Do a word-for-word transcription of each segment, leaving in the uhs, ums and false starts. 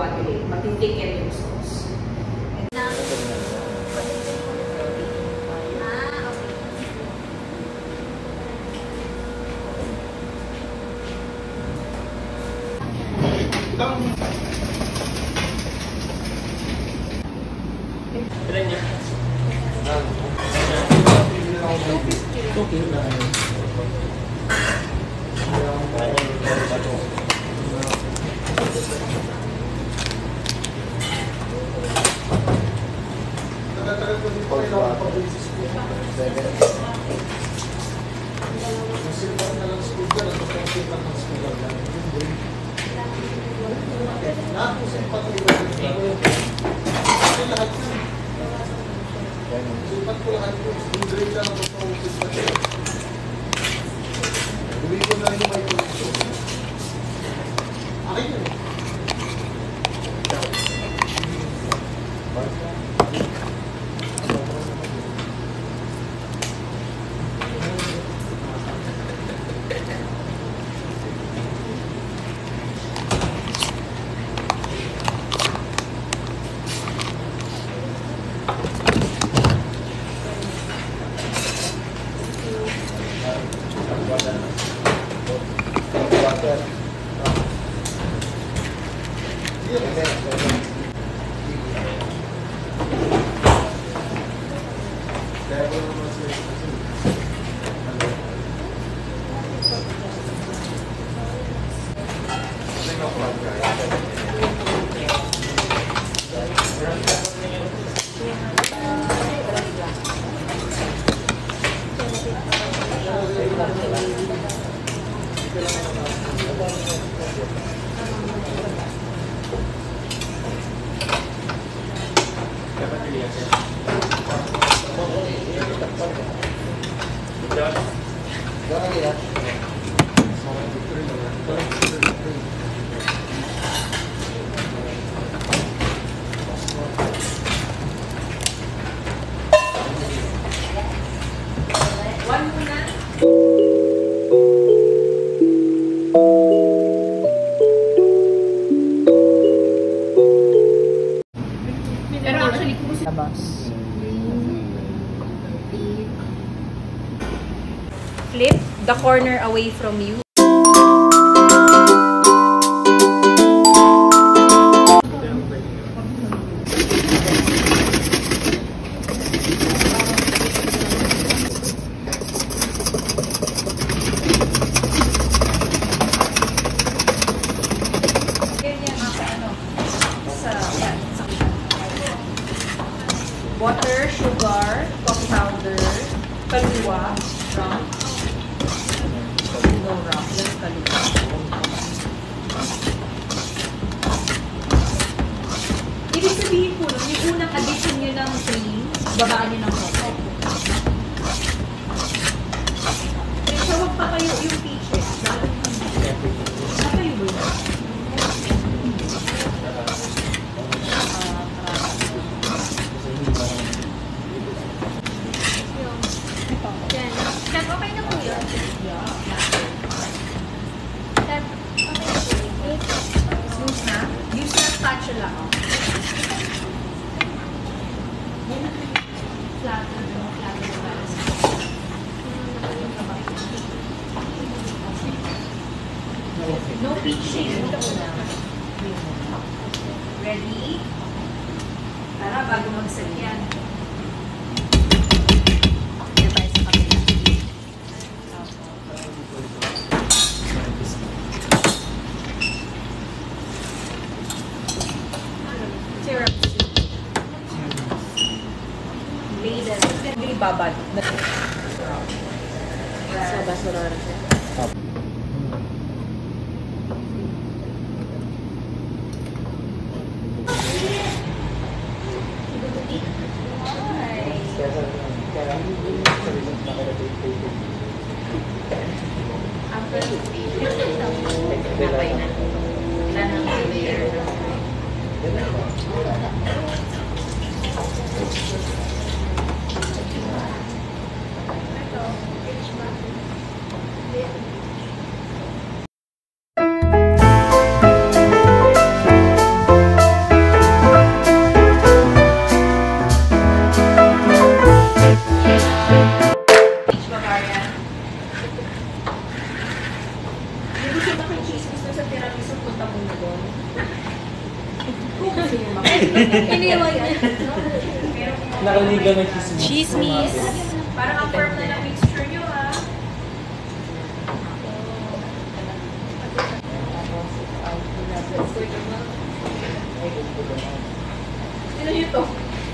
magko-coagulate. Matitikin yung sauce. Ilan niya? Flip the corner away from you. Water, sugar, coffee powder, kaluwa, rum. No rum, just kaluwa. Ibig sabihin po, yung unang addition nyo ng cream, babaan nyo ng coffee. So, wag pa kayo yung peaches. Nakayo ba yun? Chef, okay na po yun? Chef, okay na po yun? Smooth na? Use na spatula. Flat na rin. Flat na rin. No pitching. Ready? Tara, bago mag-set yan. Babad. Sa basura siya. Iniwan niya. Nakaliga ng chismis. Chismis. Parang ang firm na ng mixture nyo, ha? Sino yun to?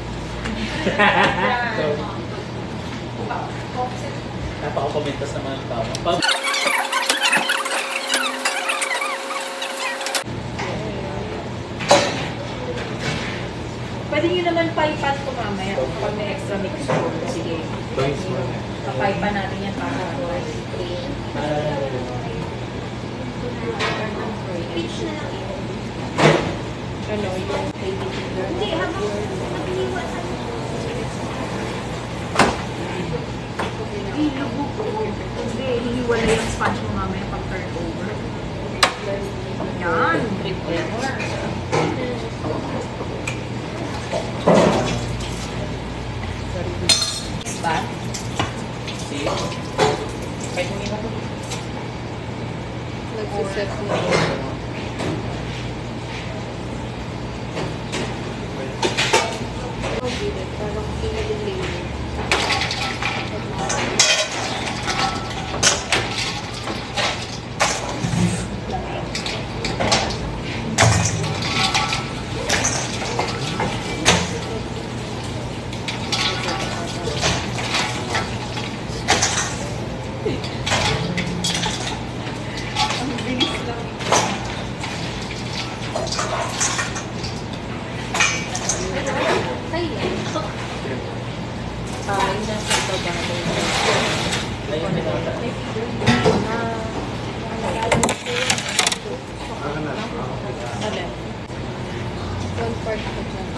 Napaka-komentas naman ang tao. Pag- Pwede nyo naman paipan ko mamaya pag may extra mixture. Sige. Papaipan natin yan para clean. Peach na lang ito. Ano, yung baby finger. Hindi, habang nagliwan sa Ilubog ko. Hindi, hihiwala yung sponge mo mamaya pag turn over. Yan. Trip ko yan. Ba? See? Kahit hindi na po. Nagsiset na. Parang pinag-layer. Ah, yung nasa baba. Ayun, may nata. Alin? One part ko dyan.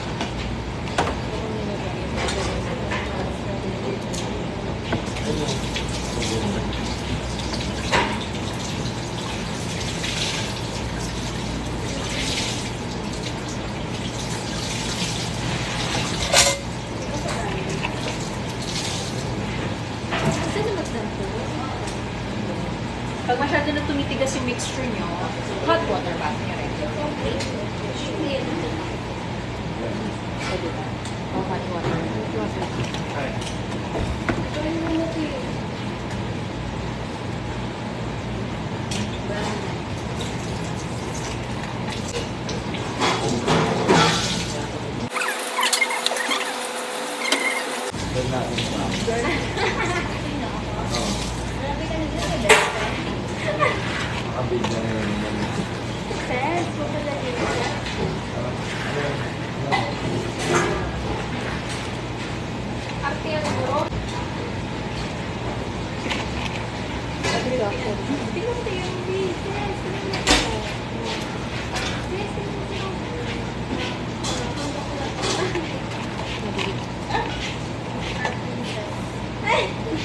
Pag masyado na tumitigas yung mixture nyo, hot water bath nyo rin. Pwede ba? Oh, hot water. Doon natin. Makabig na yun. Ses, puto na dito. Arte yung buro. Sabi ako. Tingnan mo yung bee. Ses, tingnan mo ito. Ses, tingnan mo ito. Ay!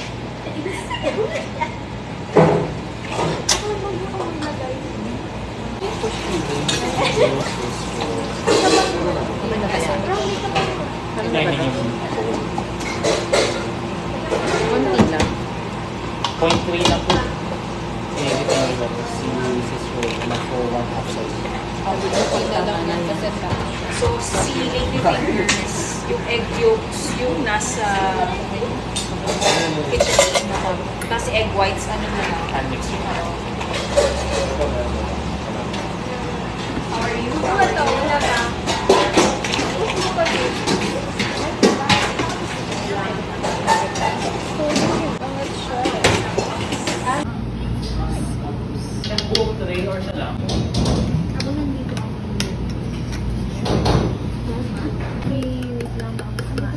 Ako mag-ako maglagay. Ano na kaya? Brownie ka pa. Ano na ba Kaya ito? yung Konti lang. point three na po. Eh, dito na rin ako si Sis Roy na for one half size. Konti na lang yan kasi sa So, si Lady Fingers, yung egg yolks, yung nasa kitchen. Tapos egg whites, ano na lang. Hand mix. How are you? Ano ito? Wala ba? Gusto ko din. Buong tray or na lang? Ako nandito ako. Okay, wait lang ako sa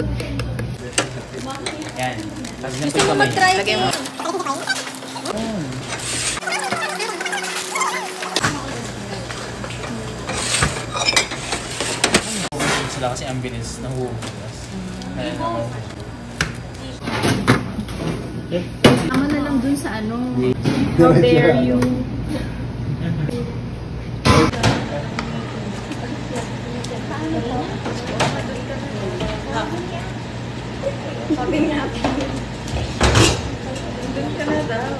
Yan. Tapos Gusto mo mag-try? Lagay mo. Sila kasi ang bilis na huhugas. Kaya naman. Tama na lang dun sa ano. How dare you? Sabi niya. Dun ka na daw.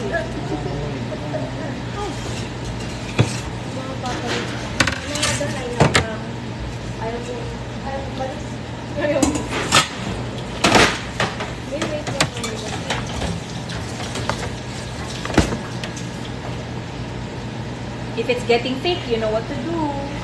Mga papalit. Mga dahay na parang ayaw mo. If it's getting thick, you know what to do.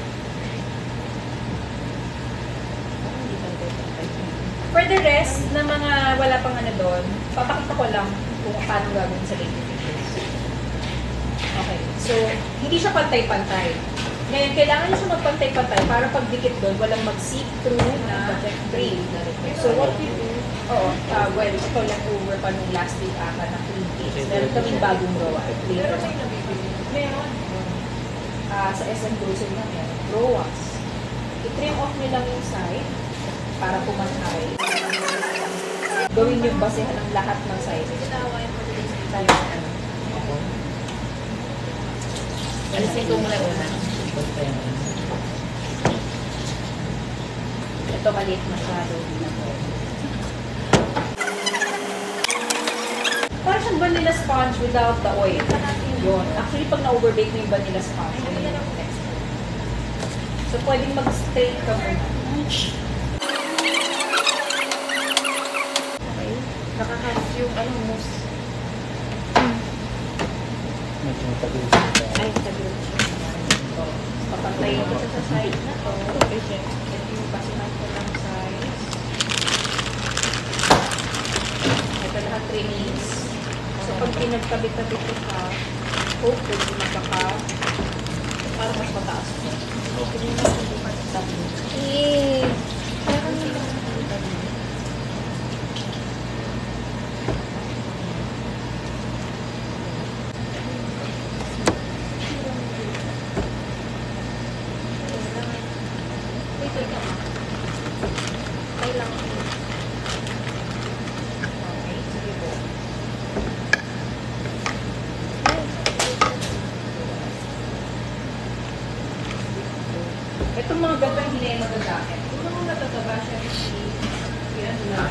For the rest na mga wala pang ano doon, papakita ko lang kung paano gagawin sa lady fingers. Okay. So, hindi siya pantay-pantay. Ngayon, kailangan niyo siya magpantay-pantay para pagdikit doon, walang mag-seep through na cream. So, what you do, oo, uh, well, ito leftover pa nung last week aka na cream cakes. Meron kaming bagong gawa. Later. Meron. Uh, sa S M Grocery na meron. Rowas. I-trim off nyo lang yung side para pumantay. Gawin yung basehan ng lahat ng sizes. Alisin ko muna una. Ito maliit masyado. Parang siyang vanilla sponge without the oil. Yun. Actually, pag na-overbake mo yung vanilla sponge, yun yung texture. So, pwedeng mag-straight ka muna. Okay. Nakakahas yung ano, mousse. Medyo matagal siya. Ay, sabi ko siya. Papantayin ko siya sa side na to. Okay, siya. Ito yung basihan ko ng size. Ito lahat three minutes. So, pag pinagkabit-kabit ko siya, hope ko yung magkaka para mas mataas ko. Eh. Itong mga ganda hindi ay magagamit. Kung mga natataba siya, yan na.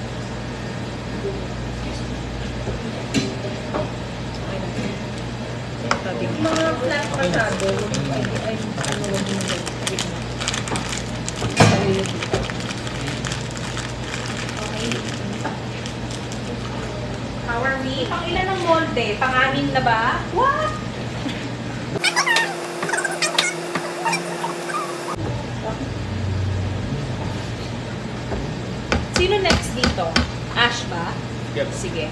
Yung mga flat masyado, ay, ay, ano, wag mo na. Okay. How are we? Pang ilan ang molde? Pang-amin na ba? What? Sino next dito? Ash ba? Yep. Sige.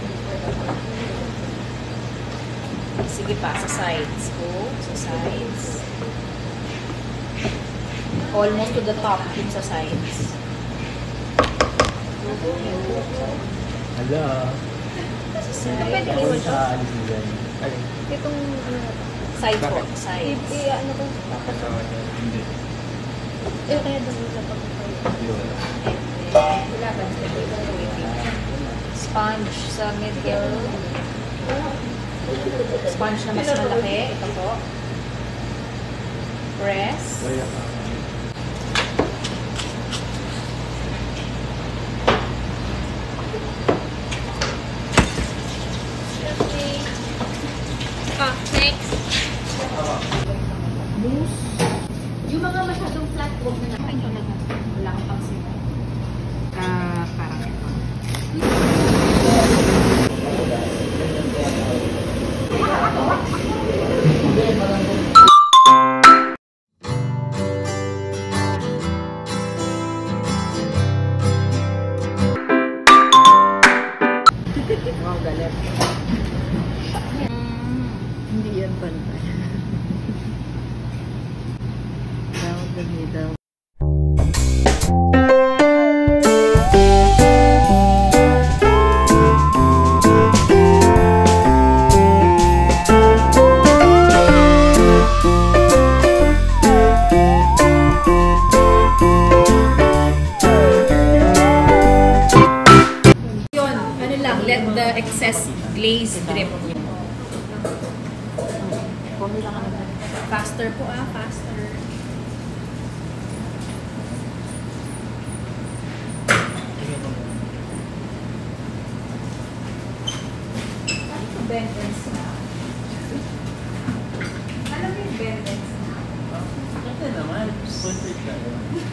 Sige pa, sa sides. Go, sa sides. Almost to the top, yung sa sides. Hala. Sa sides. Pwede Ako iwan siya alisin dyan. Alin? Itong, ano, Side po, Bakit? sides. i- ano ko, Hindi. eh, kaya doon sa pagkakayo. Wala ba? Sponge sa middle. Sponge na mas malaki. Ito po. Press. Ah, next. Mousse. Yung mga masyadong flat, huwag na natin. Ito na lang. Wala kang pang sila. Ah, parang ito. Wow, galit. Hindi yan bantay. Down the middle. Yun, ano lang, let the excess glaze drip. Kung lang ano. Faster po ah, faster. Ano yung bend and snap? Alam mo yung bend and snap? Ito naman. Portrait tayo.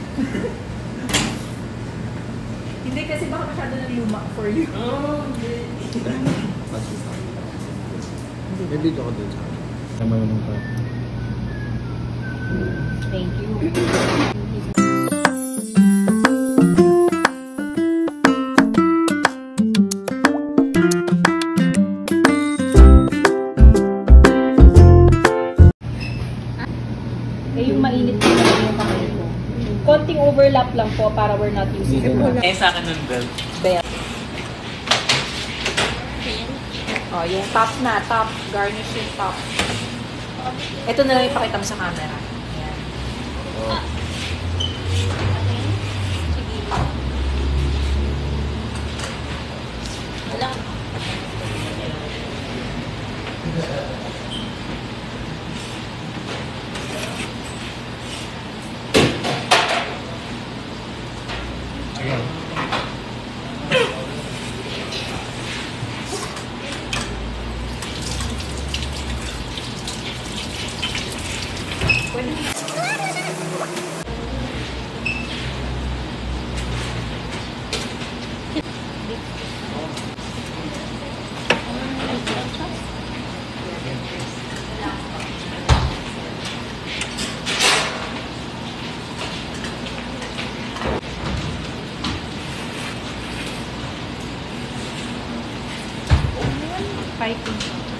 Hindi kasi baka masyado na luma for you. Oh, hindi. May video ko dun sa akin. Naman naman pa. Thank you. Eh, yung mainit po na yung kamay ko. Konting overlap lang po para we're not using the belt. Eh, sa akin nun, belt. Belt. Oh, yung top na, top. Garnish yung top. Ito na lang ipakita mo sa camera. Ayan. Oh. Walang Ayan. Fighting.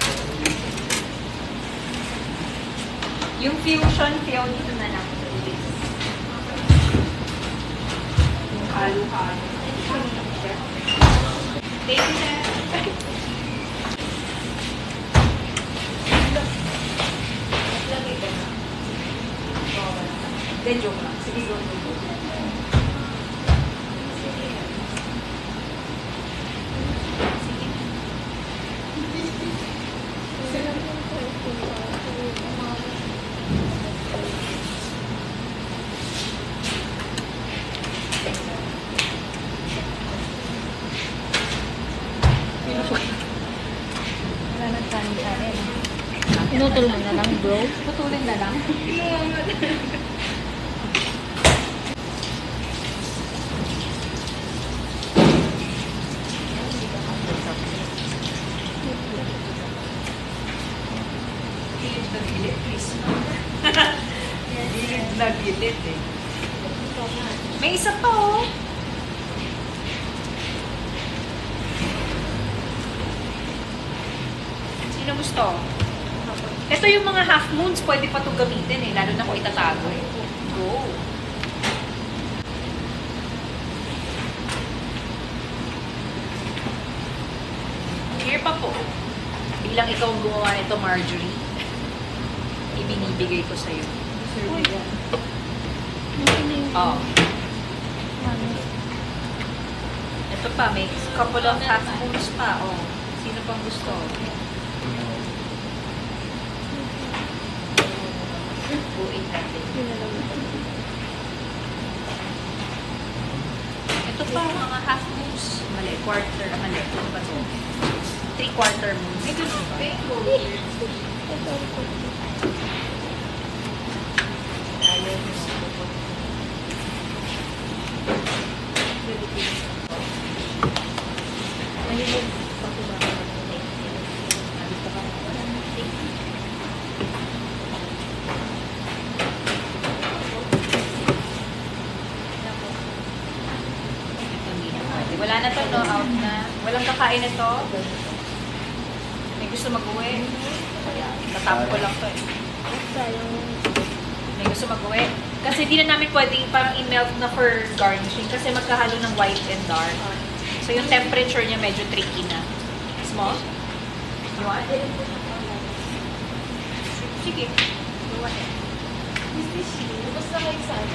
Yung fusion, feel dito na lang. Yung halo-halo. Thank you, sir. Then, joke lang. Sige, go, go, go. Wala nang kanin-kanin. pinutol mo na lang, bro. Putulin na lang. Gilid na gilid, please. Gilid na gilid eh. May isa pa oh. Sino gusto? Ito yung mga half moons, pwede pa itong gamitin eh, lalo na kung itatago eh. Go! Here pa po. Bilang ikaw ang gumawa nito, Marjorie, ibinibigay ko sa'yo. Oh. Ito pa, may couple of half moons pa. Oh. Sino pang gusto? Buuin natin. Ito pa, mga half moons. Mali, quarter. Mali, ano ba ito? Three quarter moons. Ito ba? Ayaw mo. Ayun. Wala na to, no? Out na. Walang kakain na to. May gusto mag-uwi. Natapos ko lang to eh. May gusto mag-uwi. Kasi di na namin pwedeng parang i-melt na for garnishing kasi magkahalo ng white and dark. So yung temperature niya medyo tricky na. Small? You want? Sige. You want it? Is this you? Basta kayo sana.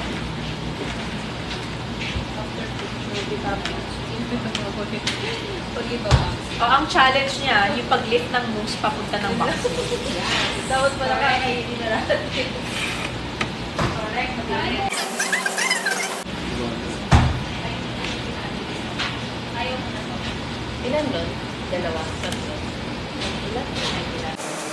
After picture, di ba? Pag-ibaba. Oh, ang challenge niya, yung pag-lift ng moose papunta ng box. Dapat pala kakainin na natin. Correct. Ayaw mo na to. Ilan doon? Dalawa. Tatlo. Ilan? Ilan?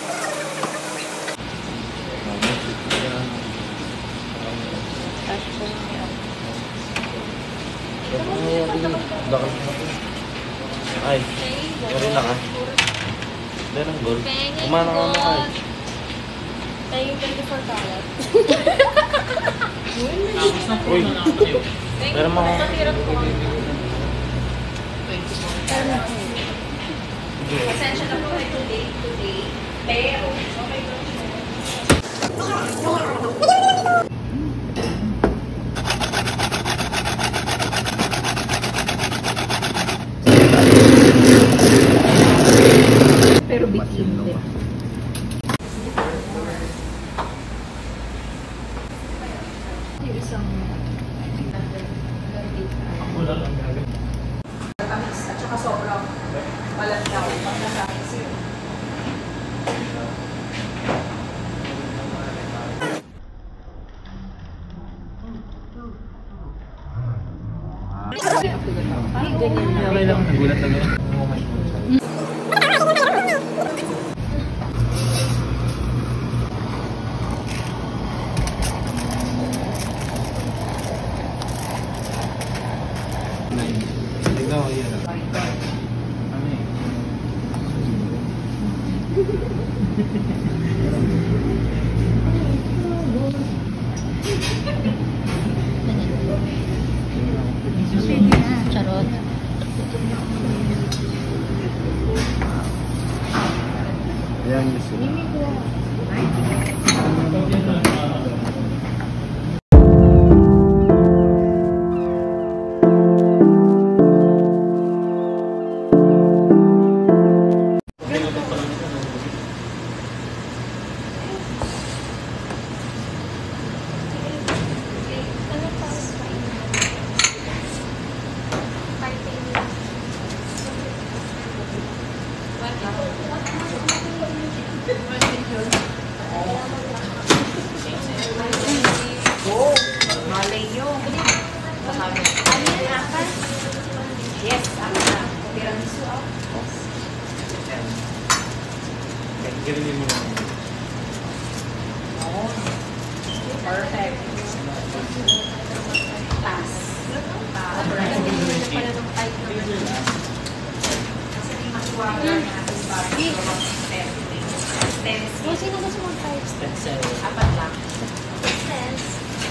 Cash po niya. Ay, sorry na ka. Dahil ang gold. Umana ka mo ay. Tayo yung twenty-four karat. Uy. Pero mga... Pasensya na po kayo today, today. Pero, okay ba? Pero bitin din. Yung isang tamis at saka sobrang balat daw pag nasa akin. Ay, ganyan na. Okay lang, nagulat lang yun. Ikaw, yun. Ano eh? Charot. Ayan, gusto. Oh, malay nyo. Ano yan, apat? Yes, apat. Tiramisu out. Ganyan mo lang. Oh, perfect. Pass. Pass. Oh, sino gusto mong type? Pencil. Apat lang. Sense.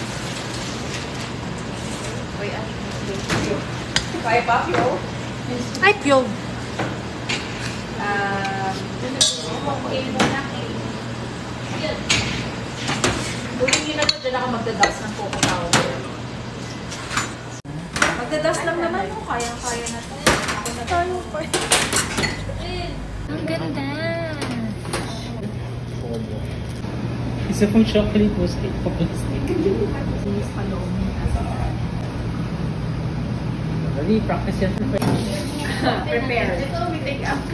Uy, ano? Kaya pa, Pio? Ay, piyog. Um, okay muna. Uling nyo na to, dyan ako magdadas ng coco powder. Magdadas lang naman, no? Kaya-kaya na to. Ako na tayo pa. Ang ganda. Isa pang chocolate was cake pa plastic. Please, paloob mo kasi. Really, practice yan for Prepare. Ito, may take up.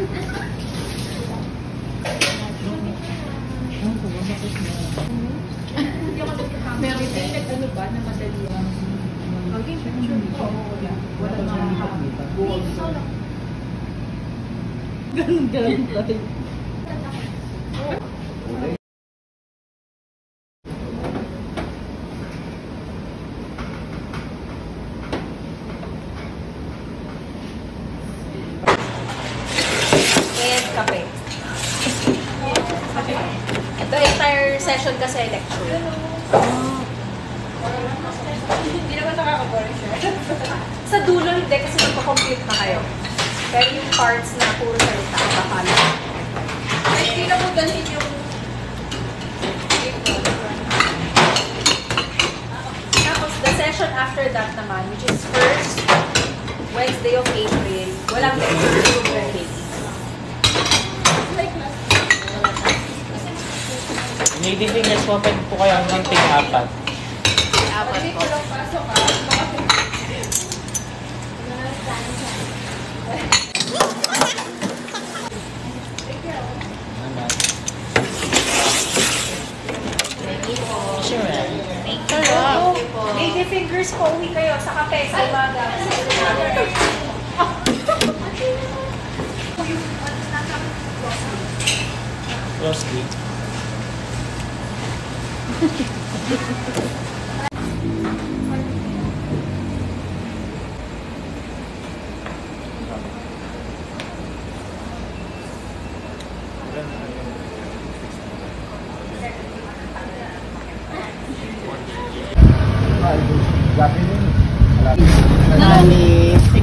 Hindi ako nagkakamera. May nag-ano ba na madali lang? Okay, picture ko. Wala. Wala nakakabot. Ganun, ganun tayo. And kape. Ito entire session kasi lecture. Hindi naman nakaka-boring siya. Sa dulo hindi kasi magpa-compute na kayo. Pero yung parts na puro salita, bakala. Ay, hindi na mo dalhin yung... Tapos, the session after that naman, which is first Wednesday of April, walang lecture, super late. Lady fingers, wapag po kayo hanggang ting-apat. Apat po. Sure. Sarap. Lady fingers po, uwi kayo sa kape sa umaga. Close date. Gabi din. Nani,